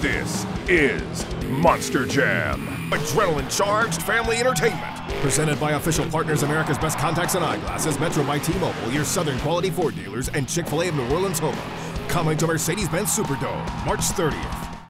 This is Monster Jam, adrenaline-charged family entertainment. Presented by official partners America's Best Contacts and Eyeglasses, Metro by T-Mobile, your Southern Quality Ford dealers, and Chick-fil-A of New Orleans, Houma. Coming to Mercedes-Benz Superdome, March 30th.